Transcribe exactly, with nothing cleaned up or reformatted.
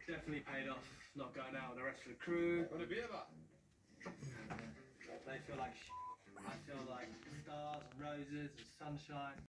definitely paid off not going out with the rest of the crew. Want a beer, but? They feel like sh I feel like stars and roses and sunshine.